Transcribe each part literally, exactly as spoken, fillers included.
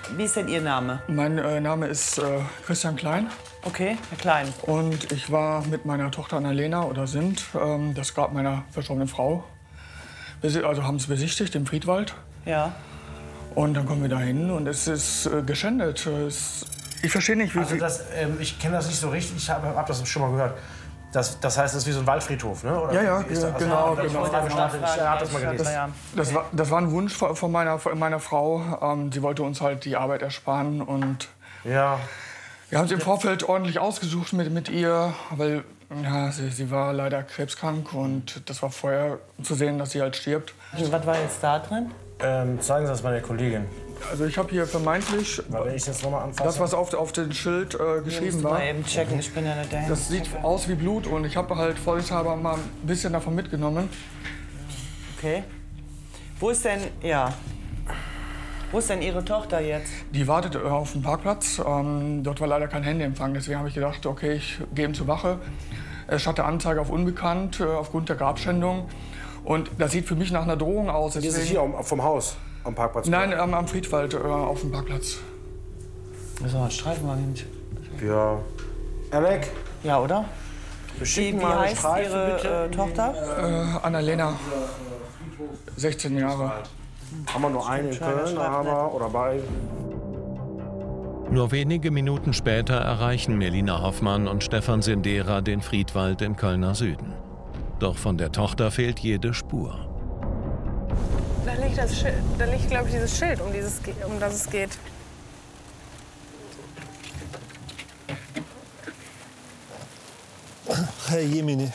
Wie ist denn Ihr Name? Mein äh, Name ist äh, Christian Klein. Okay, Herr Klein. Und ich war mit meiner Tochter Annalena oder sind ähm, das Grab meiner verstorbenen Frau. Wir also haben es besichtigt im Friedwald. Ja. Und dann kommen wir da hin und es ist äh, geschändet. Es, ich verstehe nicht, wie Also Sie... das, ähm, ich kenne das nicht so richtig, ich habe hab das schon mal gehört. Das, das heißt, das ist wie so ein Waldfriedhof, ne? Oder Ja, ja, ist das, also, genau, ja, genau. Ich habe das mal gelesen. Das, das, war, das war ein Wunsch von meiner, von meiner Frau. Ähm, sie wollte uns halt die Arbeit ersparen. Und ja. Wir haben sie im Vorfeld ordentlich ausgesucht mit, mit ihr, weil ja, sie, sie war leider krebskrank und das war vorher zu sehen, dass sie halt stirbt. Und was war jetzt da drin? Ähm, zeigen Sie das mal der Kollegin. Also ich habe hier vermeintlich Weil wenn ich das, noch mal anfasse, das, was auf, auf dem Schild äh, geschrieben war. Mal eben checken, ich bin ja nicht dahin. Das sieht aus wie Blut und ich habe halt vorsichtshalber mal ein bisschen davon mitgenommen. Okay. Wo ist denn, ja, wo ist denn Ihre Tochter jetzt? Die wartet äh, auf dem Parkplatz. Ähm, dort war leider kein Handyempfang, deswegen habe ich gedacht, okay, ich gehe eben zur Wache. Es hatte Anzeige auf Unbekannt äh, aufgrund der Grabschändung. Und das sieht für mich nach einer Drohung aus. Deswegen... Hier ist hier am- vom Haus, am Parkplatz? Nein, am, am Friedwald, äh, auf dem Parkplatz. Das war ein Streifenwagen. Ja. Alec? Ja, oder? Wir Wie, schicken wie mal eine heißt Streife, Ihre bitte. äh, Tochter? Äh, Annalena, sechzehn Jahre. Haben wir nur eine in Köln, aber, oder bei... Nur wenige Minuten später erreichen Melina Hoffmann und Stefan Sendera den Friedwald im Kölner Süden. Doch von der Tochter fehlt jede Spur. Da liegt, das Schild, da liegt, glaube ich, dieses Schild, um, dieses, um das es geht. Herr Jemine.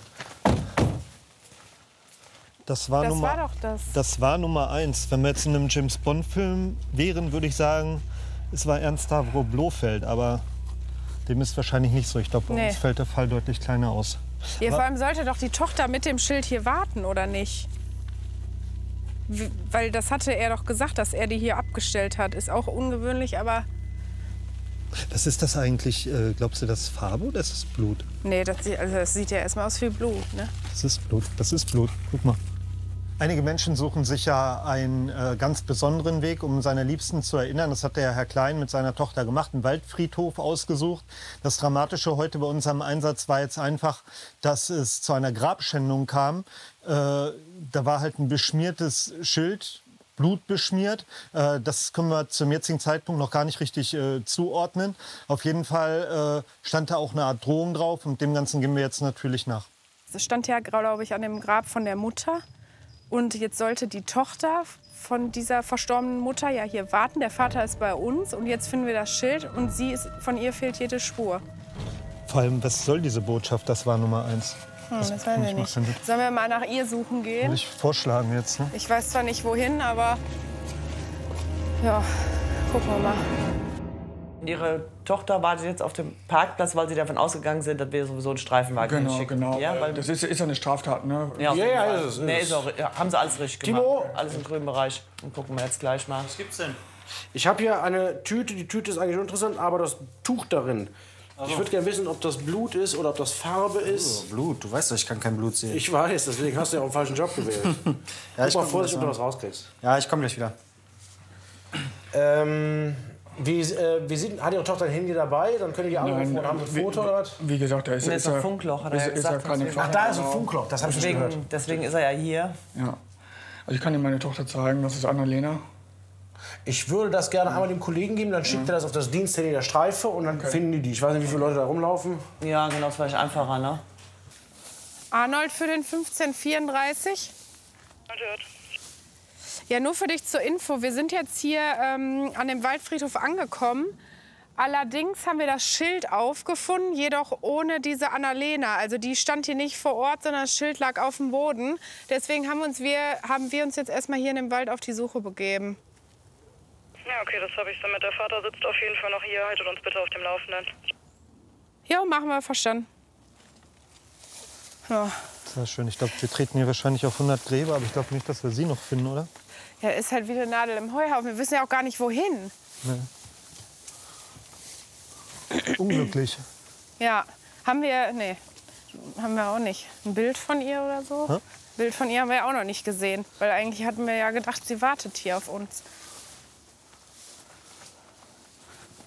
Das war, Das Nummer, war doch das. das war Nummer eins. Wenn wir jetzt in einem James-Bond-Film wären, würde ich sagen, es war Ernst Stavro Blofeld. Aber dem ist wahrscheinlich nicht so. Ich glaube, bei Nee. uns fällt der Fall deutlich kleiner aus. Ja, vor Aber- allem sollte doch die Tochter mit dem Schild hier warten, oder nicht? Wie, weil das hatte er doch gesagt, dass er die hier abgestellt hat. Ist auch ungewöhnlich, aber Was ist das eigentlich? Äh, glaubst du, das ist Farbe oder ist es Blut? nee, das, sieht- also das sieht ja erstmal aus wie Blut. Ne? Das ist Blut. Das ist Blut. Guck mal. Einige Menschen suchen sich ja einen äh, ganz besonderen Weg, um seine Liebsten zu erinnern. Das hat der Herr Klein mit seiner Tochter gemacht, einen Waldfriedhof ausgesucht. Das Dramatische heute bei unserem Einsatz war jetzt einfach, dass es zu einer Grabschändung kam. Äh, da war halt ein beschmiertes Schild, blutbeschmiert. Äh, das können wir zum jetzigen Zeitpunkt noch gar nicht richtig äh, zuordnen. Auf jeden Fall äh, stand da auch eine Art Drohung drauf und dem Ganzen gehen wir jetzt natürlich nach. Das stand ja, glaube ich, an dem Grab von der Mutter. Und jetzt sollte die Tochter von dieser verstorbenen Mutter ja hier warten. Der Vater ist bei uns und jetzt finden wir das Schild und sie ist, von ihr fehlt jede Spur. Vor allem, was soll diese Botschaft? Das war Nummer eins. Hm, das kann weiß ich ich nicht. machen. Sollen wir mal nach ihr suchen Würde gehen? ich vorschlagen jetzt. Ne? Ich weiß zwar nicht wohin, aber ja, gucken wir mal. Ihre Tochter wartet jetzt auf dem Parkplatz, weil Sie davon ausgegangen sind, dass wir sowieso einen Streifenwagen Genau, hinschicken. genau. Ja, weil Das ist, ist ja eine Straftat, ne? Ja, auf Ja, jeden ja, Fall. ist es, ist Nee, es. ist auch, ja, haben Sie alles richtig gemacht. Timo? Alles im grünen Bereich. Und gucken wir jetzt gleich mal. Was gibt's denn? Ich habe hier eine Tüte, die Tüte ist eigentlich uninteressant, aber das Tuch darin. Ich würde gerne wissen, ob das Blut ist oder ob das Farbe ist. Oh, Blut, du weißt doch, ich kann kein Blut sehen. Ich weiß, deswegen hast du ja auch einen falschen Job gewählt. ja, ich Guck mal komm vorsichtig, ob gleich du was rauskriegst. Ja, ich komme gleich wieder. Ähm, wie, äh, wie sieht, hat Ihre Tochter ein Handy dabei? Dann können die anrufen und haben ein wie, Foto oder was? Wie gesagt, da ist, Nee, ist, ist ein ja- Funkloch, hat er ist, ja ist ja gesagt, keine deswegen- Ach, da ist ein Funkloch, das habe ich nicht gehört. Deswegen, deswegen ist er ja hier. Ja. Also ich kann dir meine Tochter zeigen, das ist Annalena. Ich würde das gerne einmal dem Kollegen geben, dann schickt er das auf das Diensthandy der Streife und dann finden die die. Ich weiß nicht, wie viele Leute da rumlaufen. Ja, genau, das ist vielleicht einfacher, ne? Arnold für den fünfzehn vierunddreißig. Ja, nur für dich zur Info. Wir sind jetzt hier ähm, an dem Waldfriedhof angekommen. Allerdings haben wir das Schild aufgefunden, jedoch ohne diese Annalena. Also die stand hier nicht vor Ort, sondern das Schild lag auf dem Boden. Deswegen haben, uns wir, haben wir uns jetzt erstmal hier in dem Wald auf die Suche begeben. Ja, okay, das habe ich so mit. Der Vater sitzt auf jeden Fall noch hier. Haltet uns bitte auf dem Laufenden. Ja, machen wir, verstanden. Ja, Sehr schön. Ich glaube, wir treten hier wahrscheinlich auf hundert Gräber, aber ich glaube nicht, dass wir sie noch finden, oder? ja, ist halt wie eine Nadel im Heuhaufen. Wir wissen ja auch gar nicht, wohin. Unglücklich. Ja, haben wir, nee, haben wir auch nicht. Ein Bild von ihr oder so? Hä? Bild von ihr haben wir ja auch noch nicht gesehen. Weil eigentlich hatten wir ja gedacht, sie wartet hier auf uns.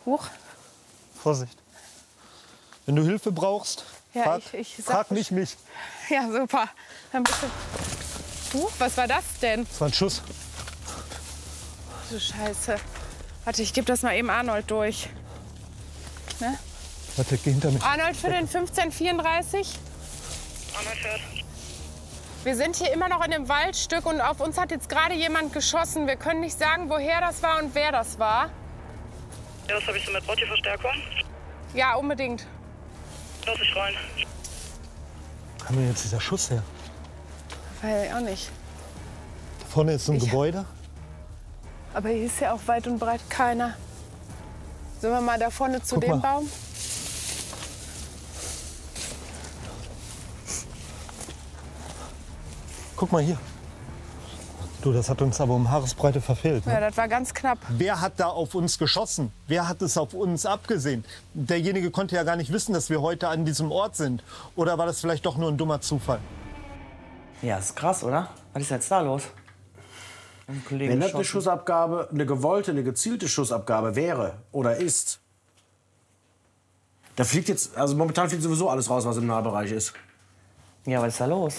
Huch. Vorsicht. Wenn du Hilfe brauchst, Ja, frag, ich, ich frag nicht mich. Ja, super. Dann bitte. Huch, was war das denn? Das war ein Schuss. Du Scheiße. Warte, ich gebe das mal eben Arnold durch. Ne? Warte, geh hinter mich. Arnold für den fünfzehn vierunddreißig. Arnold hört. Wir sind hier immer noch in dem Waldstück und auf uns hat jetzt gerade jemand geschossen. Wir können nicht sagen, woher das war und wer das war. Ja, was habe ich so mit? Braucht ihr Verstärkung? Ja, unbedingt. Lass ich rein. Wo kam denn jetzt dieser Schuss her? Weiß ich auch nicht. Vorne ist so ein Ich- Gebäude. Aber hier ist ja auch weit und breit keiner. Sollen wir mal da vorne zu Guck dem mal. Baum? Guck mal hier. Du, das hat uns aber um Haaresbreite verfehlt. Ne? Ja, das war ganz knapp. Wer hat da auf uns geschossen? Wer hat es auf uns abgesehen? Derjenige konnte ja gar nicht wissen, dass wir heute an diesem Ort sind. Oder war das vielleicht doch nur ein dummer Zufall? Ja, ist krass, oder? Was ist jetzt da los? Ein Kollege Wenn das eine geschossen. Schussabgabe, eine gewollte, eine gezielte Schussabgabe wäre oder ist, da fliegt jetzt, also momentan fliegt sowieso alles raus, was im Nahbereich ist. Ja, was ist da los?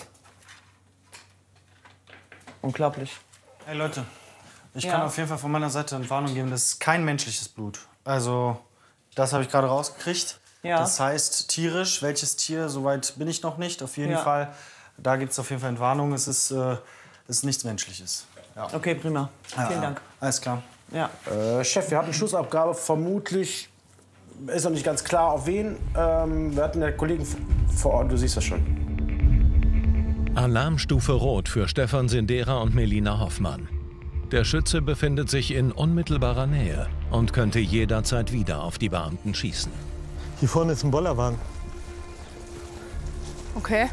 Unglaublich. Hey Leute, ich Ja. kann auf jeden Fall von meiner Seite eine Warnung geben, das ist kein menschliches Blut. Also, das habe ich gerade rausgekriegt. Ja. Das heißt tierisch. Welches Tier, soweit bin ich noch nicht. Auf jeden Ja. Fall, da gibt es auf jeden Fall eine Warnung. Es ist, äh, es ist nichts Menschliches. Ja. Okay, prima. Ja, Vielen ja. Dank. Alles klar. Ja. Äh, Chef, wir hatten Schussabgabe, vermutlich ist noch nicht ganz klar, auf wen. Ähm, wir hatten ja Kollegen vor Ort, du siehst das schon. Alarmstufe Rot für Stefan Sindera und Melina Hoffmann. Der Schütze befindet sich in unmittelbarer Nähe und könnte jederzeit wieder auf die Beamten schießen. Hier vorne ist ein Bollerwagen. Okay.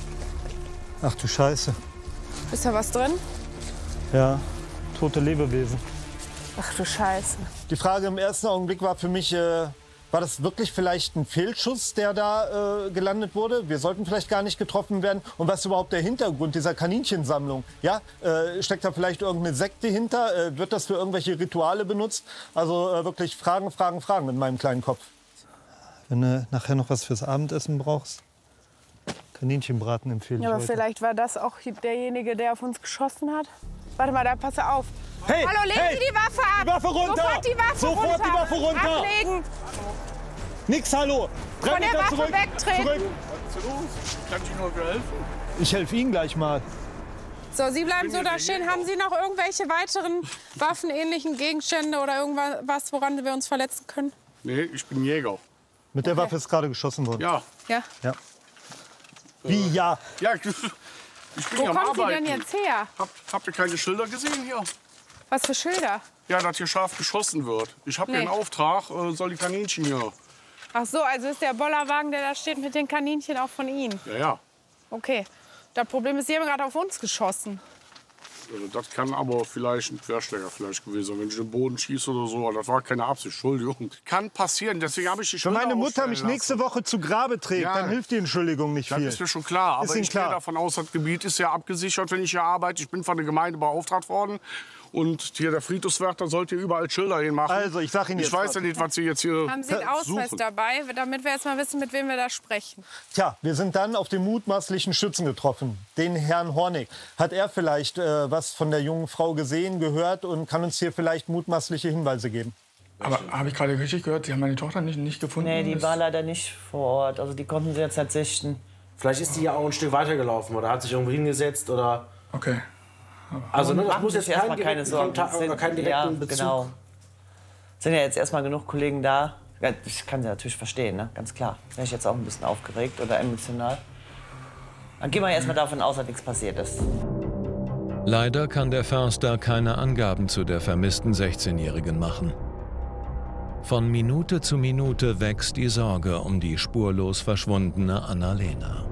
Ach du Scheiße. Ist da was drin? Ja, tote Lebewesen. Ach du Scheiße. Die Frage im ersten Augenblick war für mich, äh, war das wirklich vielleicht ein Fehlschuss, der da äh, gelandet wurde? Wir sollten vielleicht gar nicht getroffen werden. Und was ist überhaupt der Hintergrund dieser Kaninchensammlung? Ja, äh, steckt da vielleicht irgendeine Sekte hinter? Äh, wird das für irgendwelche Rituale benutzt? Also äh, wirklich Fragen, Fragen, Fragen in meinem kleinen Kopf. Wenn du nachher noch was fürs Abendessen brauchst, Kaninchenbraten empfehle ich Ja, aber heute. vielleicht war das auch derjenige, der auf uns geschossen hat. Warte mal, da pass auf. Hey, Hallo, legen hey, Sie die Waffe ab! die Waffe runter! Sofort die Waffe Sofort runter! die Waffe runter! Ablegen! Nix, hallo! Drei Von der Meter Waffe zurück, wegtreten! zurück. Kann ich nur helfen? Ich helfe Ihnen gleich mal. So, Sie bleiben so da stehen. Haben Sie noch irgendwelche weiteren waffenähnlichen Gegenstände oder irgendwas, woran wir uns verletzen können? Nee, ich bin Jäger. Mit der Waffe ist gerade geschossen worden. Ja. Ja. Ja. Wie ja? Ja, ich bin Wo ja am kommen Sie Arbeiten. denn jetzt her? Hab, habt ihr keine Schilder gesehen hier? Was für Schilder? Ja, dass hier scharf geschossen wird. Ich habe Nee. hier einen Auftrag, äh, soll die Kaninchen hier. Ach so, also ist der Bollerwagen, der da steht, mit den Kaninchen auch von Ihnen? Ja, ja. Okay. Das Problem ist, Sie haben gerade auf uns geschossen. Also das kann aber vielleicht ein Querschläger vielleicht gewesen sein, wenn ich den Boden schieße oder so. Aber das war keine Absicht, Entschuldigung. Kann passieren, deswegen habe ich die Wenn Schilder meine Mutter aufstellen mich nächste lassen. Woche zu Grabe trägt, Ja. dann hilft die Entschuldigung nicht Das viel. ist mir schon klar, Ist aber Ihnen ich gehe klar? davon aus, das Gebiet ist ja abgesichert, wenn ich hier arbeite. Ich bin von der Gemeinde beauftragt worden. Und hier der Friedhofswärter sollte hier überall Schilder hinmachen. Also, ich sag Ihnen Ich jetzt weiß was. ja nicht, was Sie jetzt hier Haben Sie einen Ausweis suchen. dabei, damit wir jetzt mal wissen, mit wem wir da sprechen? Tja, wir sind dann auf den mutmaßlichen Schützen getroffen, den Herrn Hornig. Hat er vielleicht äh, was von der jungen Frau gesehen, gehört und kann uns hier vielleicht mutmaßliche Hinweise geben? Aber habe ich gerade richtig gehört, Sie haben meine Tochter nicht, nicht gefunden? Nee, die Ist- war leider nicht vor Ort. Also die konnten sie jetzt nicht sichten. Vielleicht ist die ja auch ein Stück weitergelaufen oder hat sich irgendwo hingesetzt oder. Okay. Also, ne, das Machen muss Sie jetzt sich keinen erstmal keine direkten Sorgen. Kontakt oder keinen direkten ja, Bezug. genau. Sind ja jetzt erstmal genug Kollegen da. Ja, ich kann sie natürlich verstehen, ne? Ganz klar. Bin ich jetzt auch ein bisschen aufgeregt oder emotional. Dann gehen wir erstmal davon aus, dass nichts passiert ist. Leider kann der Förster keine Angaben zu der vermissten sechzehnjährigen machen. Von Minute zu Minute wächst die Sorge um die spurlos verschwundene Annalena.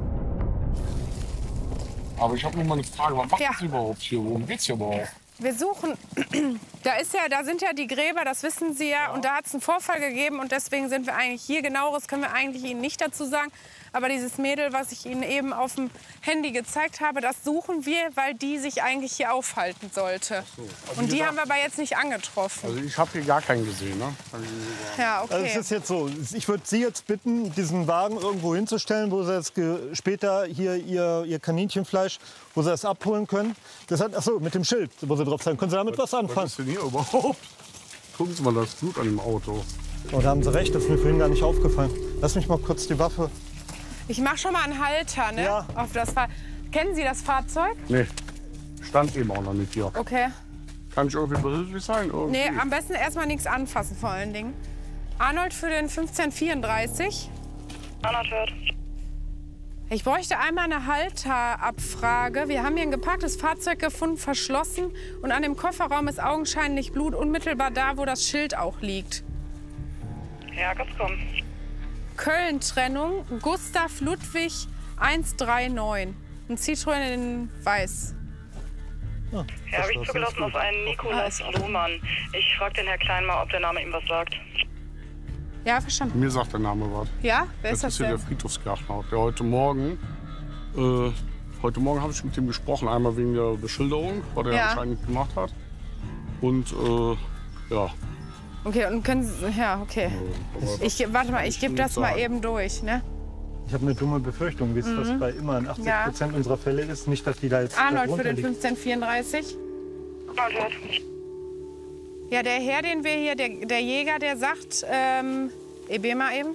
Aber ich habe noch mal eine Frage. Was macht Ja. Sie überhaupt hier? Worum geht's hier überhaupt? Wir suchen, da, ist ja, da sind ja die Gräber, das wissen Sie ja, und da hat es einen Vorfall gegeben und deswegen sind wir eigentlich hier. Genaueres können wir eigentlich Ihnen nicht dazu sagen. Aber dieses Mädel, was ich Ihnen eben auf dem Handy gezeigt habe, das suchen wir, weil die sich eigentlich hier aufhalten sollte. So. Und die gesagt, haben wir aber jetzt nicht angetroffen. Also ich habe hier gar keinen gesehen, ne? Ja, okay. Also es ist jetzt so, ich würde Sie jetzt bitten, diesen Wagen irgendwo hinzustellen, wo Sie jetzt ge- später hier Ihr, Ihr Kaninchenfleisch, wo Sie das abholen können. Das hat, achso, mit dem Schild, wo Sie drauf sein. Können Sie damit was, was anfangen? Was ist denn hier überhaupt? Gucken Sie mal das Blut an dem Auto. Oh, da haben Sie recht, das ist mir vorhin gar nicht aufgefallen. Lass mich mal kurz die Waffe. Ich mache schon mal einen Halter, ne? Ja. Auf das Fahr Kennen Sie das Fahrzeug? Nee, stand eben auch noch nicht hier. Okay. Kann ich irgendwie behilflich sein? Irgendwie? Nee, am besten erstmal nichts anfassen vor allen Dingen. Arnold für den fünfzehn vierunddreißig. Arnold hört. Ich bräuchte einmal eine Halterabfrage. Wir haben hier ein geparktes Fahrzeug gefunden, verschlossen. Und an dem Kofferraum ist augenscheinlich Blut, unmittelbar da, wo das Schild auch liegt. Ja, ganz komm. Köln-Trennung, Gustav Ludwig eins drei neun. Ein Citroën in Weiß. Ja, Ja, habe ich zugelassen auf einen Nikolaus Lohmann. Ich frage den Herr Klein mal, ob der Name ihm was sagt. Ja, verstanden. Mir sagt der Name was. Ja? Wer ist Das das ist hier der denn? Friedhofsgärtner, der heute Morgen, äh, heute Morgen habe ich mit ihm gesprochen, einmal wegen der Beschilderung, was er Ja. anscheinend gemacht hat. Und äh, ja. Okay, und können Sie, ja, okay. aber Ich, warte mal, ich gebe das mal eben durch, ne? Ich habe eine dumme Befürchtung, wie es das bei immer in achtzig Prozent unserer Fälle ist. Nicht, dass die da jetzt Arnold für darunter den liegt. fünfzehn vierunddreißig. Arnold hört. Ja, der Herr, den wir hier, der, der Jäger, der sagt, ähm, E B mal eben.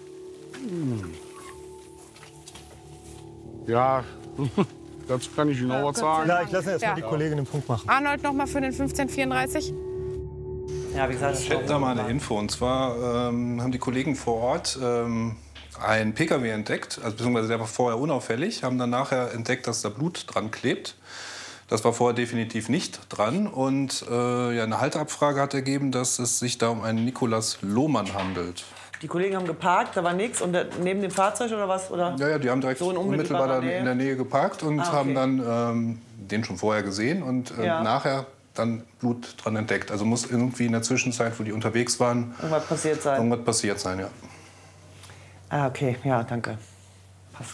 Ja, dazu kann ich Ihnen auch was sagen. Ja, ich lasse erst Ja. mal die Kollegin den Punkt machen. Arnold noch mal für den fünfzehn vierunddreißig. Ja, wie gesagt, Ich hätte da mal eine Info. Und zwar ähm, haben die Kollegen vor Ort ähm, einen P K W entdeckt, also beziehungsweise der war vorher unauffällig, haben dann nachher entdeckt, dass da Blut dran klebt. Das war vorher definitiv nicht dran. Und äh, ja, eine Halteabfrage hat ergeben, dass es sich da um einen Nikolaus Lohmann handelt. Die Kollegen haben geparkt, da war nichts und der, neben dem Fahrzeug oder was? Oder? Ja, ja, die haben direkt So in unmittelbar unmittelbarer dann Nähe? in der Nähe geparkt und Ah, okay. haben dann ähm, den schon vorher gesehen und äh, Ja. nachher dann Blut dran entdeckt. Also muss irgendwie in der Zwischenzeit, wo die unterwegs waren, Irgendwas passiert sein. irgendwas passiert sein, ja. Ah, okay, ja, danke. Passt.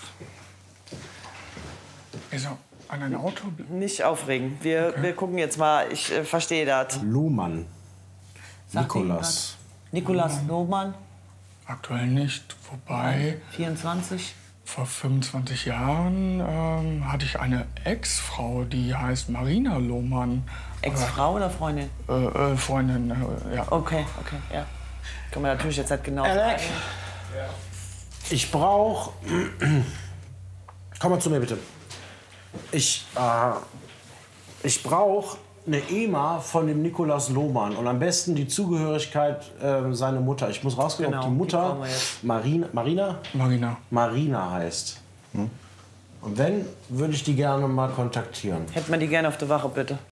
Ist er an ein Auto? Nicht aufregen. Wir, wir gucken jetzt mal. Ich äh, verstehe das. Lohmann. Sagt Ihnen Nikolas. was? Nikolaus Lohmann, Aktuell nicht. Wobei, vierundzwanzig. vor fünfundzwanzig Jahren ähm, hatte ich eine Ex-Frau, die heißt Marina Lohmann. Ex-Frau oder Freundin? Äh, äh, Freundin, äh, ja. Okay, okay, ja. Kann man natürlich jetzt halt genau Alec, sagen. ich brauche. Komm mal zu mir bitte. Ich, äh, ich brauche eine E M A von dem Nikolaus Lohmann und am besten die Zugehörigkeit äh, seiner Mutter. Ich muss rauskriegen, Genau, ob die die Mutter brauchen wir jetzt. Marina, Marina? Marina. Marina heißt. Und wenn, würde ich die gerne mal kontaktieren. Hätten wir die gerne auf der Wache, bitte.